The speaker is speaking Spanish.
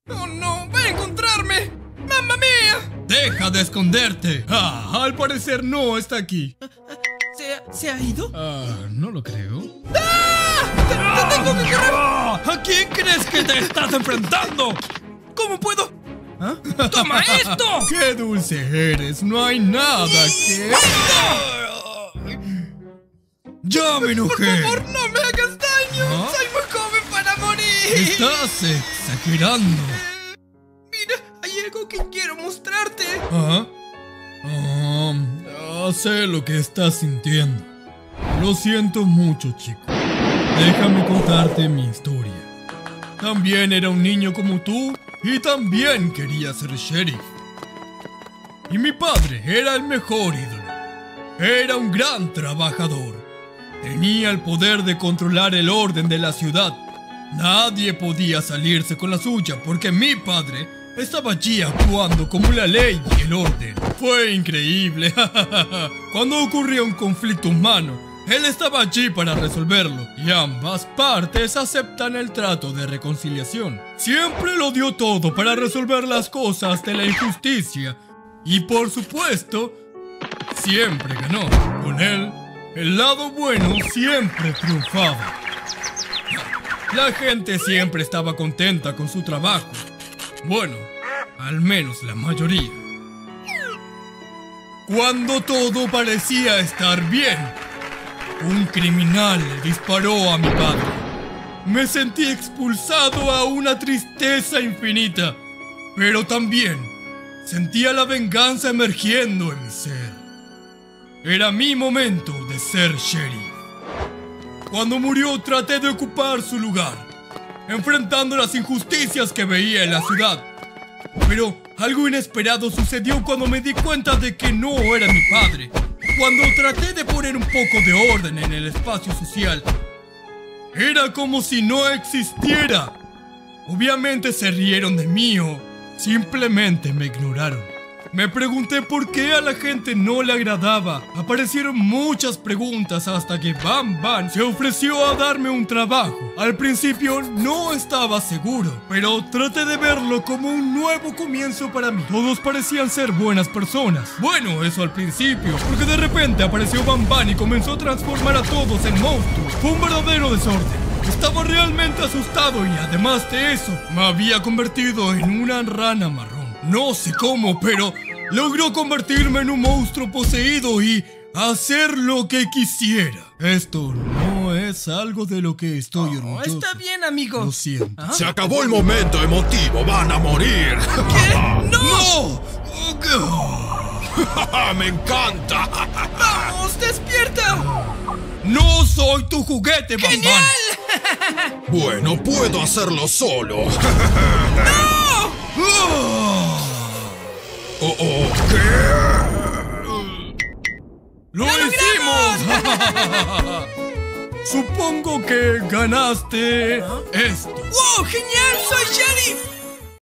¡Oh no! ¡Va a encontrarme! ¡Mamma mía! ¡Deja de esconderte! Al parecer no está aquí. ¿Se ha ido? No lo creo. ¡Te tengo que correr! ¿A quién crees que te estás enfrentando? ¿Cómo puedo? ¡Toma esto! ¡Qué dulce eres! No hay nada que... ¡Ya me enojé! ¡Por favor, no me hagas daño! ¡Soy muy joven para morir! ¡Estás exagerando! Mira, hay algo que quiero mostrarte. Sé lo que estás sintiendo. Lo siento mucho, chico. Déjame contarte mi historia. También era un niño como tú y también quería ser sheriff. Y mi padre era el mejor ídolo. Era un gran trabajador. Tenía el poder de controlar el orden de la ciudad. Nadie podía salirse con la suya porque mi padre estaba allí actuando como la ley y el orden. Fue increíble. Cuando ocurría un conflicto humano, él estaba allí para resolverlo y ambas partes aceptan el trato de reconciliación. Siempre lo dio todo para resolver las cosas de la injusticia y, por supuesto, siempre ganó. Con él, el lado bueno siempre triunfaba. La gente siempre estaba contenta con su trabajo. Bueno, al menos la mayoría. Cuando todo parecía estar bien, un criminal disparó a mi padre. Me sentí expulsado a una tristeza infinita, pero también sentía la venganza emergiendo en mi ser. Era mi momento de ser sheriff. Cuando murió traté de ocupar su lugar, enfrentando las injusticias que veía en la ciudad. Pero algo inesperado sucedió cuando me di cuenta de que no era mi padre. Cuando traté de poner un poco de orden en el espacio social, era como si no existiera. Obviamente se rieron de mí o simplemente me ignoraron. Me pregunté por qué a la gente no le agradaba. Aparecieron muchas preguntas hasta que Bam Bam se ofreció a darme un trabajo. Al principio no estaba seguro, pero traté de verlo como un nuevo comienzo para mí. Todos parecían ser buenas personas. Bueno, eso al principio, porque de repente apareció Bam Bam y comenzó a transformar a todos en monstruos. Fue un verdadero desorden. Estaba realmente asustado y además de eso, me había convertido en una rana marrón. No sé cómo, pero logró convertirme en un monstruo poseído y hacer lo que quisiera. Esto no es algo de lo que estoy orgulloso. Está bien, amigo. Lo siento. Se acabó el momento emotivo, van a morir. ¿Qué? ¡No! ¡Me encanta! ¡Vamos, despierta! ¡No soy tu juguete, Bam Bam! Bueno, puedo hacerlo solo. ¿Qué? ¡Lo hicimos! Supongo que ganaste esto. ¡Wow! ¡Genial! ¡Soy sheriff!